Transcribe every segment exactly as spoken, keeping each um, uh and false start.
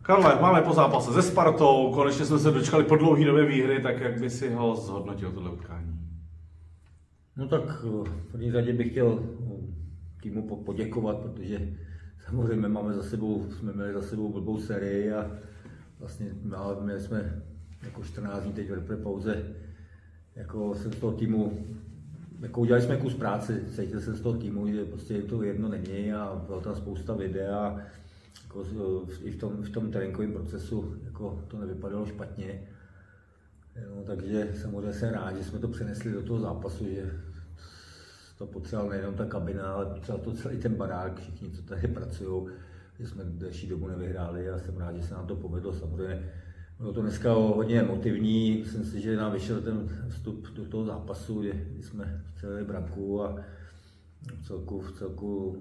Karle, máme po zápase se Spartou, konečně jsme se dočkali po dlouhé době výhry, tak jak by si ho zhodnotil tohle utkání? No tak v první řadě bych chtěl týmu poděkovat, protože samozřejmě máme za sebou, jsme měli za sebou blbou sérii a vlastně měli jsme jako čtrnáct dní teď v repre pauze, jako jsem z toho týmu, jako udělali jsme kus práce, cítil jsem z toho týmu, že prostě to jedno není a byla tam spousta videa, jako i v tom, v tom tréninkovém procesu jako to nevypadalo špatně. No, takže samozřejmě jsem rád, že jsme to přenesli do toho zápasu, že to potřeboval nejenom ta kabina, ale potřeboval to celý ten barák, všichni, co tady pracují, že jsme delší dobu nevyhráli a jsem rád, že se nám to povedlo. Samozřejmě bylo to dneska hodně emotivní, myslím si, že nám vyšel ten vstup do toho zápasu, kdy jsme vstřelili branku a v celku, v celku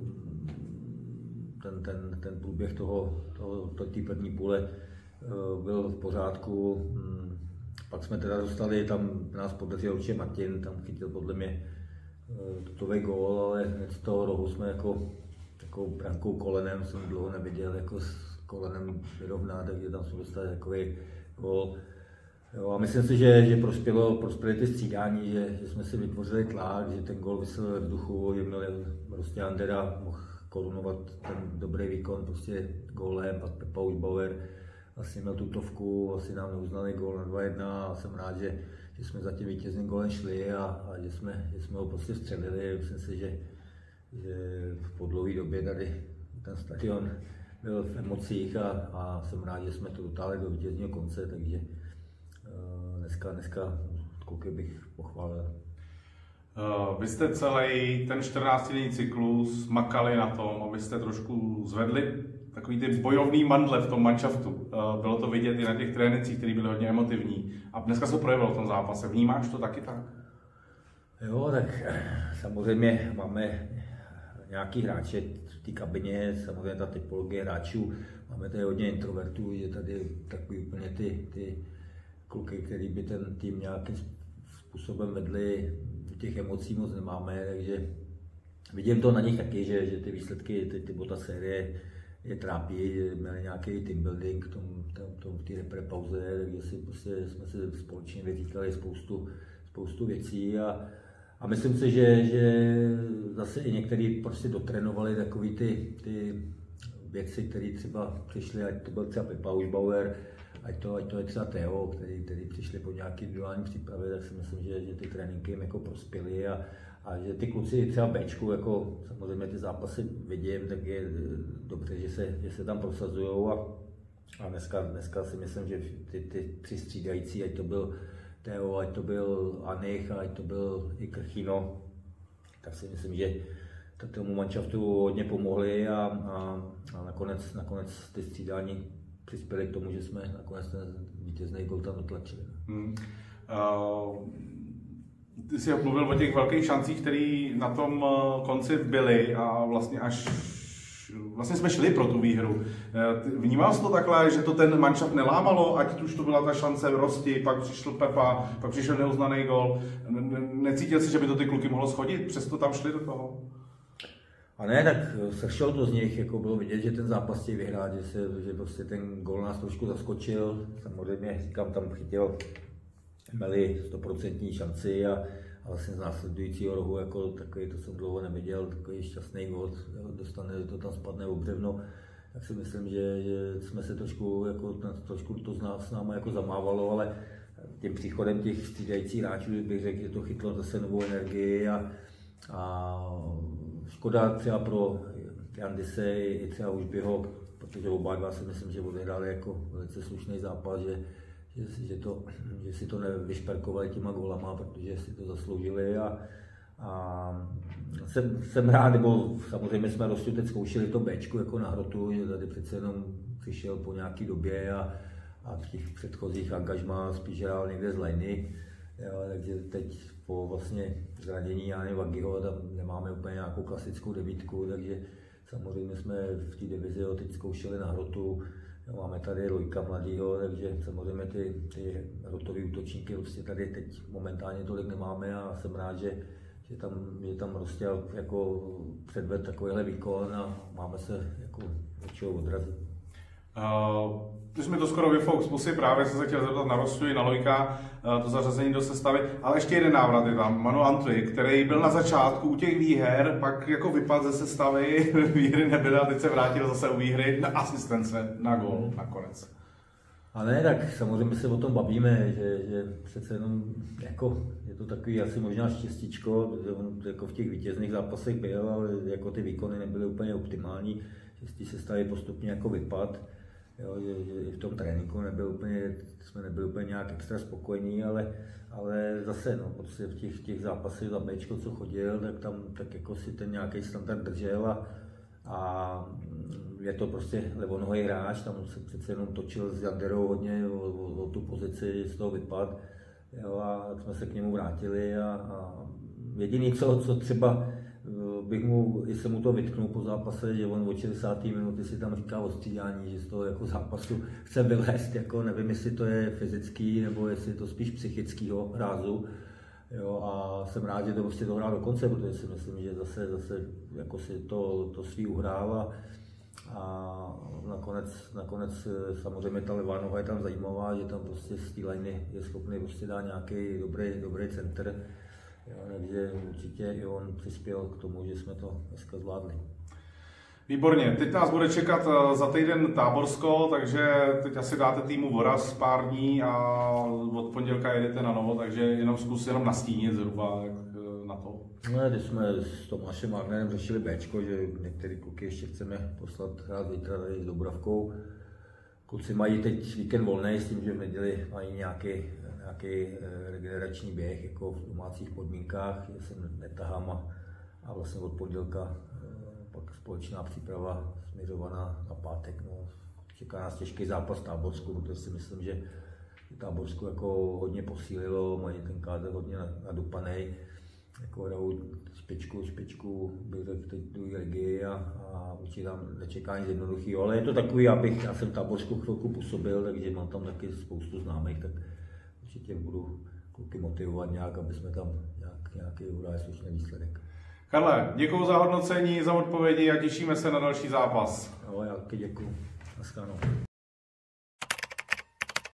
ten, ten, ten průběh toho, toho, té první půle byl v pořádku. Pak jsme teda dostali, tam nás podařil určitě Martin, tam chytil podle mě tutový gól, ale hned z toho rohu jsme jako takovou brankou kolenem, jsem dlouho neviděl, jako s kolenem vyrovnat, takže tam jsme dostali takový gól. Jo, a myslím si, že, že prospělo, prospěly ty střídání, že, že jsme si vytvořili tlak, že ten gól vysel ve vzduchu, že měl prostě Andera mohl korunovat ten dobrý výkon prostě gólem, pak Pepa Bauer vlastně měl tutovku, asi nám neuznali gól na dva jedna a jsem rád, že, že jsme za tím vítězným gólem šli a, a že, jsme, že jsme ho prostě střelili. Myslím si, že, že po dlouhé době tady ten stadion byl v emocích a, a jsem rád, že jsme to dotáhli do vítězního konce, takže uh, dneska, dneska kluky bych pochválil. Uh, vy jste celý ten čtrnáctidenní cyklus makali na tom, abyste trošku zvedli takový ty bojovný mandle v tom manšaftu. Uh, bylo to vidět i na těch trénincích, které byly hodně emotivní. A dneska se to projevilo v tom zápase. Vnímáš to taky tak? Jo, tak samozřejmě máme nějaký hráče v té kabině, samozřejmě ta typologie hráčů. Máme tady hodně introvertů, je tady takový úplně ty, ty kluky, který by ten tým nějakým způsobem vedli. Těch emocí moc nemáme, takže vidím to na nich taky, že, že ty výsledky, ty, ty ta série je trápí, že měli nějaký team building v tom, tom, tom, té repre pauze, takže si prostě jsme si společně vyříkali spoustu, spoustu věcí a, a myslím si, že, že zase i někteří prostě dotrénovali takový ty, ty věci, které třeba přišly, ať to byl třeba Pepa Bauer, ať to, ať to je třeba Theo, který, který přišli po nějaké individuální přípravě, tak si myslím, že, že ty tréninky jim jako prospěly a, a že ty kluci třeba Bčku, jako samozřejmě ty zápasy vidím, tak je dobře, že se, že se tam prosazují a, a dneska, dneska si myslím, že ty, ty tři střídající, ať to byl Theo, ať to byl Anich, ať to byl i Krchino, tak si myslím, že tomu manšaftu hodně pomohli a, a, a nakonec, nakonec ty střídání přispěli k tomu, že jsme nakonec ten vítězný gól tam dotlačili. Hmm. Uh, ty jsi mluvil o těch velkých šancích, které na tom konci byly a vlastně až vlastně jsme šli pro tu výhru. Vnímal jsi to takhle, že to ten manšaft nelámalo, ať už to byla ta šance v Rosti, pak přišel Pepa, pak přišel neuznaný gól. Necítil jsi, že by to ty kluky mohlo schodit, přesto tam šli do toho? A ne, tak sršel to z nich, jako bylo vidět, že ten zápas chtějí vyhrát, že, se, že prostě ten gól nás trošku zaskočil. Samozřejmě, říkám, tam chytil měli stoprocentní šanci a, a vlastně z následujícího rohu, jako takový, to jsem dlouho neviděl, takový šťastný gól, dostane, to tam spadne o břevno. Tak si myslím, že, že jsme se trošku, jako, trošku to z nás s námi jako zamávalo, ale tím příchodem těch střídajících hráčů bych řekl, že to chytlo zase novou energii a, a škoda třeba pro Jandise i třeba Užbyho, protože oba dva si myslím, že odehráli jako velice slušný zápas, že, že, že, to, že si to nevyšperkovali těma gólama, protože si to zasloužili a, a jsem, jsem rád, nebo samozřejmě jsme Rostu teď zkoušeli to Bčku jako na hrotu, že tady přece jenom přišel po nějaký době a, a v těch předchozích angažmá spíš hrál někde z lajny. Jo, takže teď po vlastně zranění Jány Vagiho tam nemáme úplně nějakou klasickou devítku, takže samozřejmě jsme v té divizi ho teď zkoušeli na hrotu. Jo, máme tady Lojka mladýho, takže samozřejmě ty, ty hrotové útočníky prostě tady teď momentálně tolik nemáme a jsem rád, že, že tam, že tam prostě jako předved takovýhle výkon a máme se jako od čeho odrazit. Uh, ty jsi mi to skoro vyfouk z pusy, právě jsem se chtěl zeptat na Rostu i na Lojka, uh, to zařazení do sestavy, ale ještě jeden návrat je tam, Manu Antwi, který byl na začátku u těch výher, pak jako vypadl ze sestavy, výhry nebyly a teď se vrátil zase u výhry na asistence, na gól nakonec. A ne, tak samozřejmě se o tom bavíme, že, že přece jenom jako, je to takový asi možná štěstíčko, že on jako v těch vítězných zápasech byl, ale jako ty výkony nebyly úplně optimální, že se staví postupně jako vypad, jo, že, že i v tom tréninku nebyl úplně, jsme nebyli úplně nějak extra spokojení, ale, ale zase no, prostě v těch, těch zápasech za Bčko, co chodil, tak tam tak jako si ten nějaký standard držel a, a je to prostě levonohý hráč, tam se přece jenom točil s Janderou hodně o, o, o tu pozici, z toho vypad, jo, a tak jsme se k němu vrátili a, a jediný, co, co třeba bych mu, jestli mu to vytknul po zápase, že on od šedesáté minuty si tam říká o střídání, že z toho jako zápasu chce vylézt, jako nevím, jestli to je fyzický, nebo jestli je to spíš psychického rázu. Jo, a jsem rád, že to prostě dohrál do konce, protože si myslím, že zase, zase jako si to, to svý uhrál a, a nakonec, nakonec samozřejmě ta levá noha je tam zajímavá, že tam prostě z té liney je schopný prostě dát nějaký dobrý, dobrý center. Jo, takže určitě i on přispěl k tomu, že jsme to dneska zvládli. Výborně, teď nás bude čekat za týden Táborsko, takže teď asi dáte týmu voraz pár dní a od pondělka jedete na novo, takže jenom zkus jenom nastínit zhruba na to. No, když jsme s Tomášem Wagnerem řešili Bčko, že některé kluky ještě chceme poslat hrát zítra tady s Dobravkou. Kluci mají teď víkend volný s tím, že v neděli mají nějaký, nějaký regenerační běh jako v domácích podmínkách, že se netahám a, a vlastně od pondělka pak společná příprava směřovaná na pátek. No, čeká nás těžký zápas v Táborsku, protože si myslím, že Táborsku jako hodně posílilo, mají ten kádr hodně nadupaný. Jako hrajou špičku, špičku, bych řekl teď druhé ligy a, a určitě tam nečeká nic jednoduchého, ale je to takový, já, bych, já jsem v Táborsku chvilku působil, takže mám tam taky spoustu známých, tak určitě budu kluky motivovat nějak, aby jsme tam nějak, nějaký udělali slušný výsledek. Karle, děkuji za hodnocení, za odpovědi a těšíme se na další zápas. Jo, já taky děkuji. Naschledanou.